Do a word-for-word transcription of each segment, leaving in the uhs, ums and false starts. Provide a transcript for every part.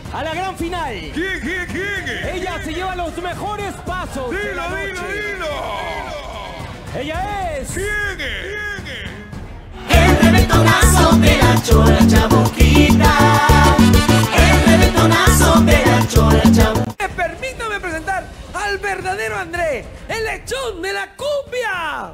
a la gran final. ¿Quién, quién, quién? Ella se lleva los mejores pasos Dilo, de la noche. dilo, dilo. Ella es... ¿Quién es? ¿Quién es? El revetonazo de la Chora Chabuquita. El revetonazo de la Chora Chabuquita. Permítame presentar al verdadero André, el lechón de la cumbia.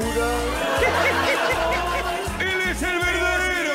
Él es el verdadero.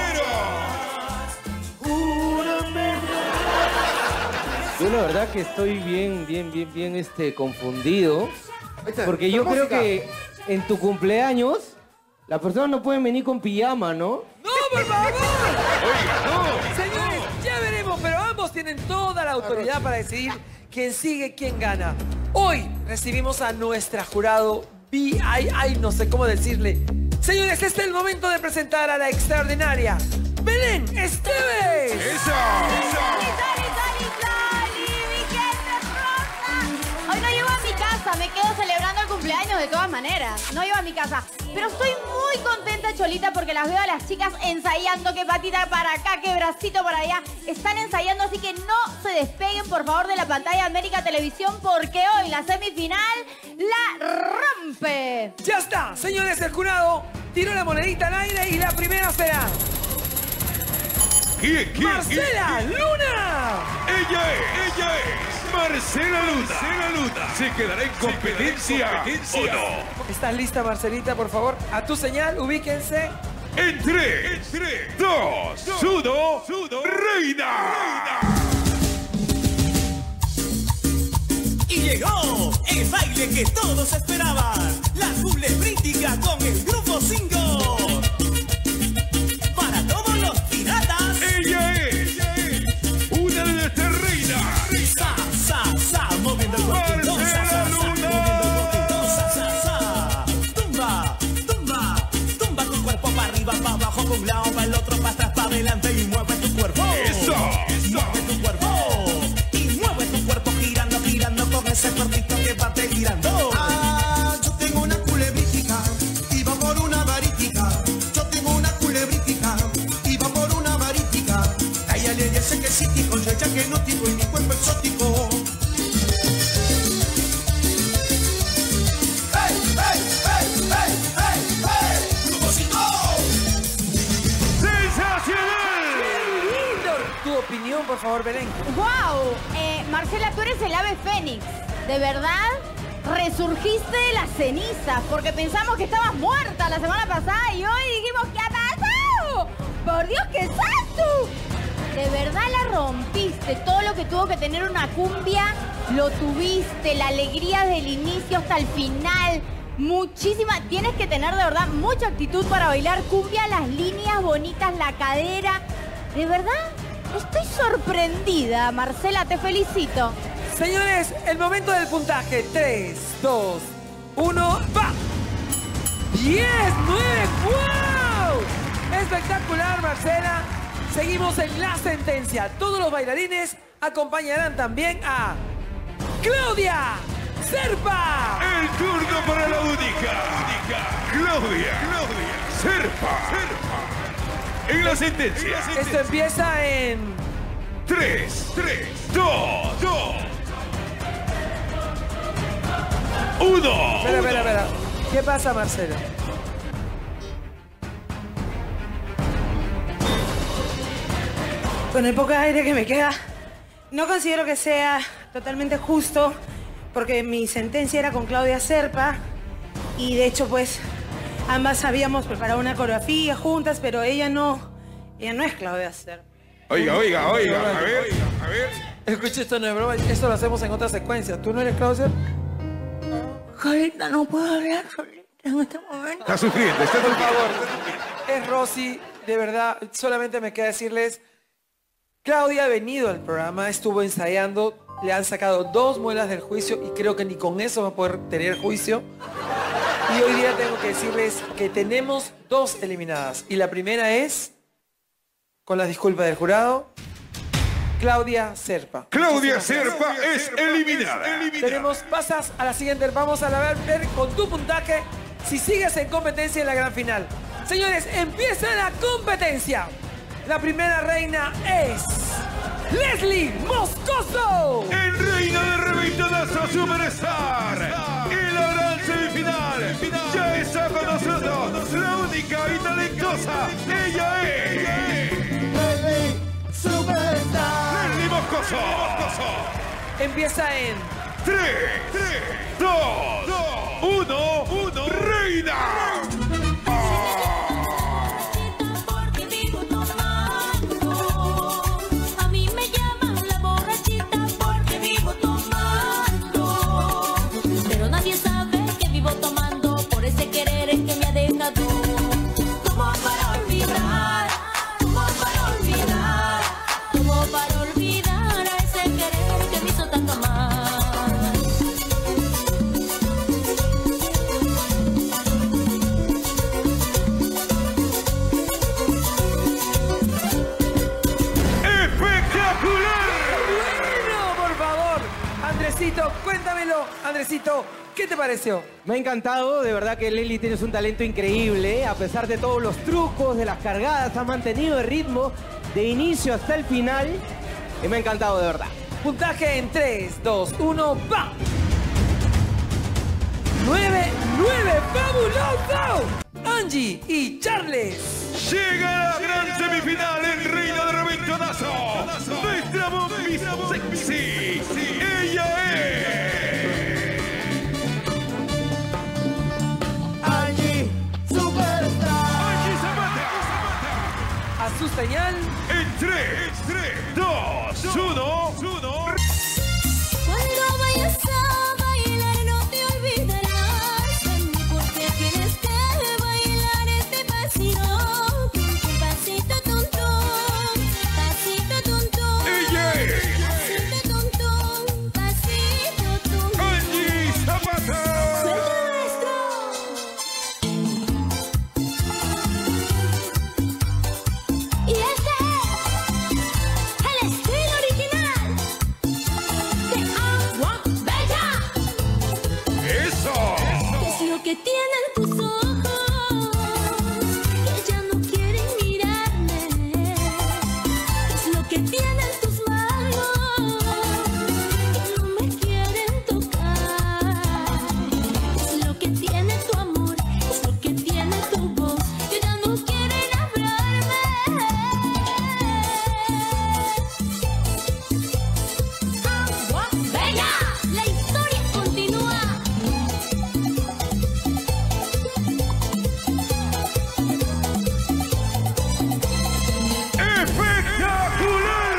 Yo la verdad que estoy bien, bien, bien, bien este, confundido. Porque yo creo que en tu cumpleaños las personas no pueden venir con pijama, ¿no? ¡No, por favor! Oiga, no. Señores, ya veremos, pero ambos tienen toda la autoridad para decidir quién sigue, quién gana. Hoy recibimos a nuestra jurado V I I, no sé cómo decirle. Señores, este es el momento de presentar a la extraordinaria Belén Esteves. ¡Eso! Hoy no llego a mi casa, me quedo celebrando el cumpleaños de todas maneras. No llego a mi casa. Pero estoy muy contenta, Cholita, porque las veo a las chicas ensayando, que patita para acá, que bracito para allá. Están ensayando, así que no se despeguen, por favor, de la pantalla de América Televisión, porque hoy la semifinal la rompe. Ya está, señores, el jurado tiró la monedita al aire y la primera será... ¿Quién, quién, ¡Marcela quién, quién? Luna! Ella es, ella es Marcela Luna. Marcela Luna. ¿Se quedará en competencia, o no? ¿Estás lista, Marcelita, por favor? A tu señal, ubíquense. En tres, dos, uno, reina. Y llegó el baile que todos esperaban. La culebrítica con el grupo Singo. Para todos los piratas. Ella es, una de nuestras reinas. Sa, sa, sa, moviendo el cuerpito. Sa, sa, sa, moviendo el cuerpito. Sa, sa, sa. Tumba, tumba, tumba tu cuerpo para arriba, para abajo, para un lado, para el otro, para atrás, para adelante y mueve tu cuerpo. Eso, eso. Mueve tu cuerpo. Y mueve tu cuerpo girando, girando con ese cuerpito que va te girando. Ah, yo tengo una culebrítica y va por una varítica. Yo tengo una culebrítica y va por una varítica. A ella le dice que sí, con ella que no tico y mi cuerpo exótico. ¡Hey, hey, hey, hey, hey, hey! ¡Grupo Singo! ¡Sensacional! Lindo. Tu opinión, por favor, Belén. ¡Wow! Eh, Marcela, tú eres el ave fénix. ¿De verdad? Resurgiste de las cenizas, porque pensamos que estabas muerta la semana pasada y hoy dijimos, ¿qué ha pasado? ¡Por Dios, qué santo! De verdad la rompiste. Todo lo que tuvo que tener una cumbia, lo tuviste. La alegría del inicio hasta el final. Muchísima. Tienes que tener de verdad mucha actitud para bailar cumbia. Las líneas bonitas, la cadera. De verdad, estoy sorprendida, Marcela. Te felicito. Señores, el momento del puntaje. tres, dos, uno, ¡va! diez, nueve, ¡wow! Espectacular, Marcela. Seguimos en la sentencia. Todos los bailarines acompañarán también a Claudia Serpa. El turno para la única. Claudia. Claudia. Serpa. Serpa. En la sentencia. Esto empieza en... Tres, tres, dos, dos. Uno. Espera, espera, espera. ¿Qué pasa, Marcela? Con el poco aire que me queda, no considero que sea totalmente justo, porque mi sentencia era con Claudia Serpa y de hecho pues ambas habíamos preparado una coreografía juntas, pero ella no, ella no es Claudia Serpa. Oiga, oiga, oiga. A ver, a ver. Escucha, esto no es broma. Esto lo hacemos en otra secuencia. ¿Tú no eres Claudia? Carita, no puedo hablar solita en este momento. Está sufriendo, está Por sufriendo. favor, es Rosy. De verdad, solamente me queda decirles... Claudia ha venido al programa, estuvo ensayando, le han sacado dos muelas del juicio y creo que ni con eso va a poder tener juicio. Y hoy día tengo que decirles que tenemos dos eliminadas. Y la primera es, con las disculpas del jurado, Claudia Serpa. Claudia Serpa es eliminada. Tenemos, pasas a la siguiente, vamos a ver, ver con tu puntaje si sigues en competencia en la gran final. Señores, empieza la competencia. La primera reina es Leslie Moscoso. El reino de Reventadazo Superstar. En la gran semifinal. Ya está con nosotros la única y talentosa. Ella es Leslie Superstar. Leslie Moscoso. Empieza en tres, dos, uno, uno, reina. Porque vivo tomando. A mí me llaman la borrachita porque vivo tomando. Pero nadie sabe que vivo tomando por ese querer en que me ha dejado. Como para olvidar, como para olvidar, como para olvidar a ese querer que me hizo tanto mal. Bueno, por favor. Andresito, cuéntamelo. Andresito, ¿qué te pareció? Me ha encantado, de verdad que Leslie tienes un talento increíble. A pesar de todos los trucos, de las cargadas, has mantenido el ritmo de inicio hasta el final. Y me ha encantado, de verdad. Puntaje en tres, dos, uno, ¡va! nueve, nueve, ¡fabuloso! Angie y Charles. Llega la gran semifinal en Reina de Reventadazo. Nuestra bombista sexy. Ella es Angie Superstar. Angie Zapata. A su señal. En tres, dos, uno, uno. Cuando vayas a bailar no te olvidarás de mí porque tienes que bailar este pasito, un pasito tontón, pasito tontón, Ella es pasito tontón, pasito tontón. Angie Zapata. Y este es el estilo original de Agua Bella. Eso. Es lo que tienen tus ojos, que ya no quieren mirarme. Es lo que tienen tus manos, que no me quieren tocar. Es lo que tiene tu amor, es lo que tiene tu voz, que ya no quieren hablarme. Agua Bella, la historia continúa. Espectacular.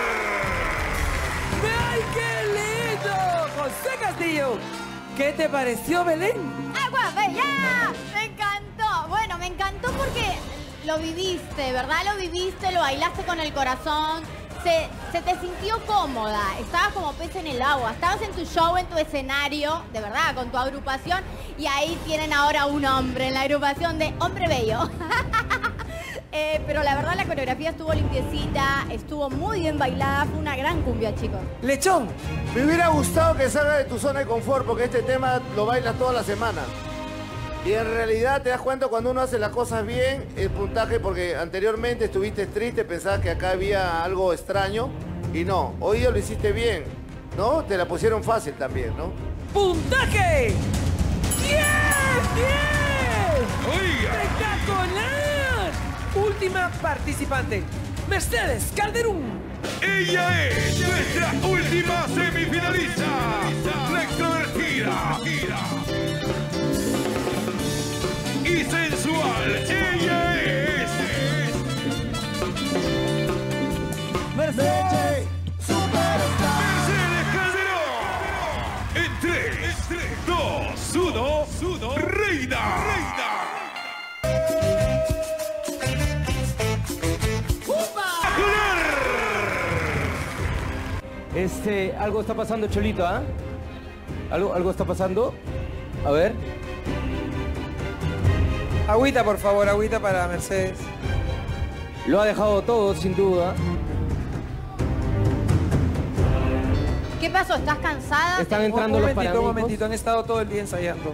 ¡Ay, qué lindo! José Castillo, ¿qué te pareció, Belén? ¡Agua Bella! Me encantó. Bueno, me encantó porque lo viviste, ¿verdad? Lo viviste, lo bailaste con el corazón. Se, se te sintió cómoda. Estabas como pez en el agua. Estabas en tu show, en tu escenario, de verdad, con tu agrupación. Y ahí tienen ahora un hombre en la agrupación de Hombre Bello. Eh, pero la verdad la coreografía estuvo limpiecita, estuvo muy bien bailada, fue una gran cumbia, chicos. Lechón. Me hubiera gustado que salga de tu zona de confort porque este tema lo bailas toda la semana. Y en realidad te das cuenta cuando uno hace las cosas bien, el puntaje, porque anteriormente estuviste triste, pensabas que acá había algo extraño y no, hoy día lo hiciste bien, ¿no? Te la pusieron fácil también, ¿no? ¡Puntaje! ¡diez! ¡diez! Oiga. ¡Espectacular! Última participante, Mercedes Calderón. Ella es nuestra última semifinalista. La extrovertida y sensual. Ella es Mercedes Superstar. Mercedes Calderón. En tres, dos, uno, reina. Este, algo está pasando, Cholito, ¿ah? ¿Algo, algo está pasando? A ver. Agüita, por favor, agüita para Mercedes. Lo ha dejado todo, sin duda. ¿Qué pasó? ¿Estás cansada? Están Un entrando los momentito, un paramédicos. momentito, han estado todo el día ensayando.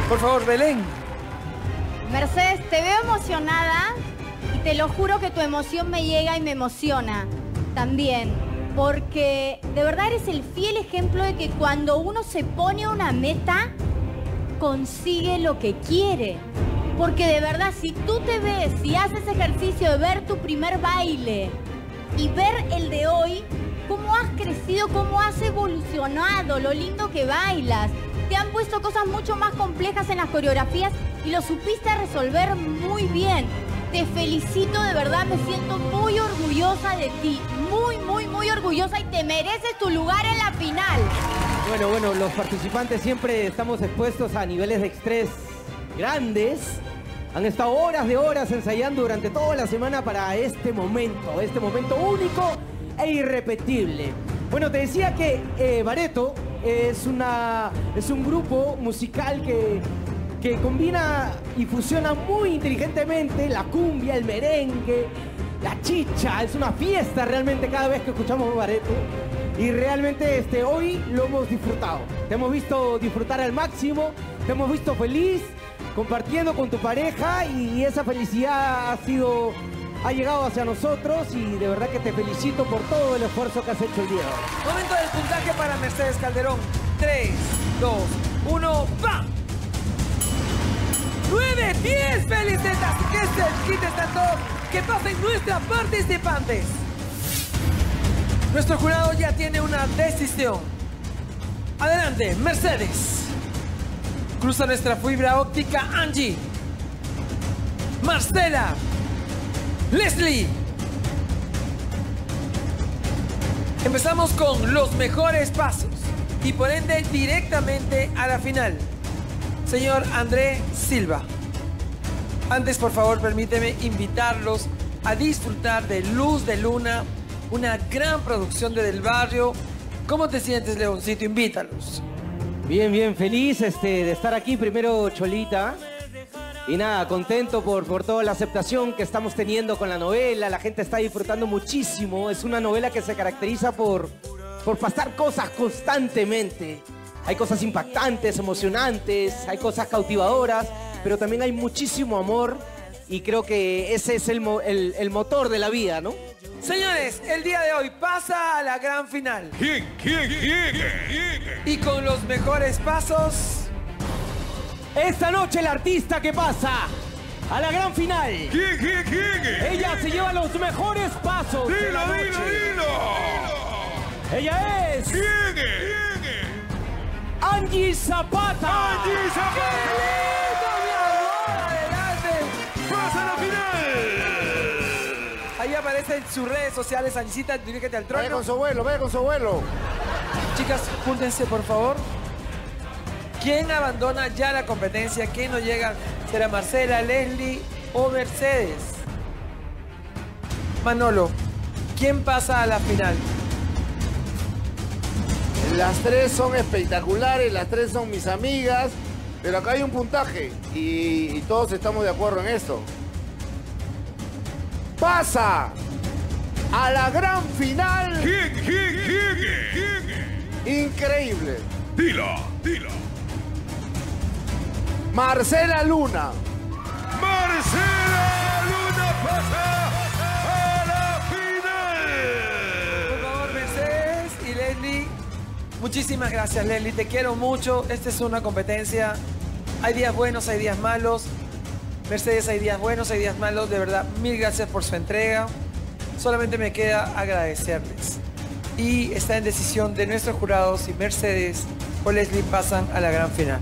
Por favor, Belén. Mercedes, te veo emocionada y te lo juro que tu emoción me llega y me emociona también. Porque de verdad eres el fiel ejemplo de que cuando uno se pone una meta, consigue lo que quiere. Porque de verdad, si tú te ves, si haces ejercicio de ver tu primer baile y ver el de hoy, cómo has crecido, cómo has evolucionado, lo lindo que bailas. Te han puesto cosas mucho más complejas en las coreografías y lo supiste resolver muy bien. Te felicito, de verdad, me siento muy orgullosa de ti. Muy, muy, muy orgullosa y te mereces tu lugar en la final. Bueno, bueno, los participantes siempre estamos expuestos a niveles de estrés grandes. Han estado horas de horas ensayando durante toda la semana para este momento, este momento único e irrepetible. Bueno, te decía que eh, Bareto es, una, es un grupo musical que, que combina y fusiona muy inteligentemente la cumbia, el merengue, la chicha. Es una fiesta realmente cada vez que escuchamos Bareto. Y realmente este, hoy lo hemos disfrutado. Te hemos visto disfrutar al máximo, te hemos visto feliz, compartiendo con tu pareja y esa felicidad ha sido... ha llegado hacia nosotros y de verdad que te felicito por todo el esfuerzo que has hecho el día de hoy. Momento del puntaje para Mercedes Calderón. tres, dos, uno, ¡pam! nueve, diez, felicetas. Que se quiten todos. Que pasen nuestras participantes. Nuestro jurado ya tiene una decisión. Adelante, Mercedes. Cruza nuestra fibra óptica, Angie. Marcela. Leslie. Empezamos con los mejores pasos y por ende directamente a la final. Señor André Silva. Antes, por favor, permíteme invitarlos a disfrutar de Luz de Luna, una gran producción de Del Barrio. ¿Cómo te sientes, Leoncito? Invítalos. Bien, bien, feliz este, de estar aquí. Primero, Cholita. Y nada, contento por, por toda la aceptación que estamos teniendo con la novela. La gente está disfrutando muchísimo. Es una novela que se caracteriza por, por pasar cosas constantemente. Hay cosas impactantes, emocionantes, hay cosas cautivadoras, pero también hay muchísimo amor y creo que ese es el, mo el, el motor de la vida, ¿no? Señores, el día de hoy pasa a la gran final. ¿Quién, quién, quién, quién? Y con los mejores pasos... Esta noche el artista que pasa a la gran final. ¿Quién, quién, quién? Ella se lleva los mejores pasos. Dilo, de la noche. dilo, dilo. Ella es... ¿Quién es? Angie Zapata. Angie Zapata. ¡Qué lindo, mi amor! ¡Adelante! ¡Pasa a la final! Ahí aparece en sus redes sociales, Angisita, dirígete al trono. Vaya con su abuelo, vaya con su abuelo. Chicas, júntense, por favor. ¿Quién abandona ya la competencia? ¿Quién no llega? ¿Será Marcela, Leslie o Mercedes? Manolo, ¿quién pasa a la final? Las tres son espectaculares, las tres son mis amigas, pero acá hay un puntaje y, y todos estamos de acuerdo en esto. Pasa a la gran final. ¿Quién, quién, quién? ¿Quién? Increíble. Dilo, dilo. Marcela Luna. Marcela Luna pasa a la final. Por favor, Mercedes y Leslie. Muchísimas gracias, Leslie. Te quiero mucho. Esta es una competencia. Hay días buenos, hay días malos. Mercedes, hay días buenos, hay días malos. De verdad, mil gracias por su entrega. Solamente me queda agradecerles. Y está en decisión de nuestros jurados si Mercedes o Leslie pasan a la gran final.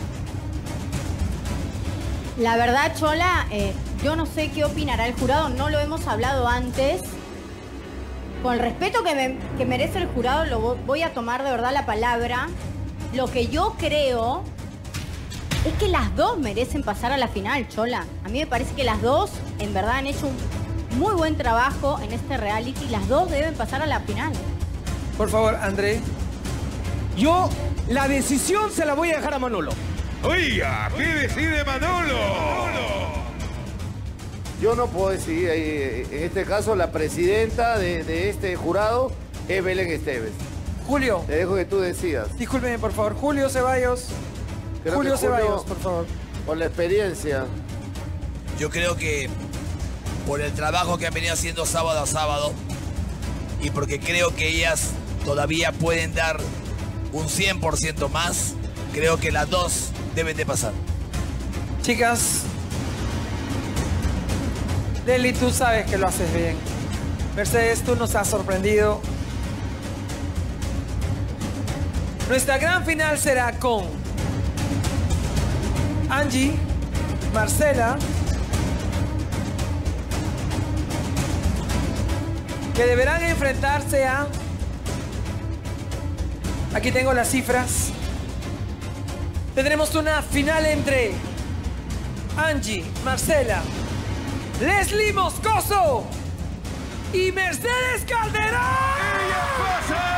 La verdad, Chola, eh, yo no sé qué opinará el jurado, no lo hemos hablado antes. Con el respeto que, me, que merece el jurado, lo voy a tomar de verdad la palabra. Lo que yo creo es que las dos merecen pasar a la final, Chola. A mí me parece que las dos, en verdad, han hecho un muy buen trabajo en este reality. Las dos deben pasar a la final. Por favor, André. Yo la decisión se la voy a dejar a Manolo. Oiga, ¿qué decide Manolo? Yo no puedo decidir, eh, en este caso la presidenta de, de este jurado es Belén Esteves. Julio. Te dejo que tú decidas. Discúlpeme, por favor. Julio Ceballos. Creo Julio que Ceballos, por favor. Por la experiencia. Yo creo que por el trabajo que han venido haciendo sábado a sábado y porque creo que ellas todavía pueden dar un cien por ciento más, creo que las dos deben de pasar. Chicas, Deli, tú sabes que lo haces bien. Mercedes, tú nos has sorprendido. Nuestra gran final será con Angie, Marcela, que deberán enfrentarse a... Aquí tengo las cifras. Tendremos una final entre Angie, Marcela, Leslie Moscoso y Mercedes Calderón. ¡Ella pasa!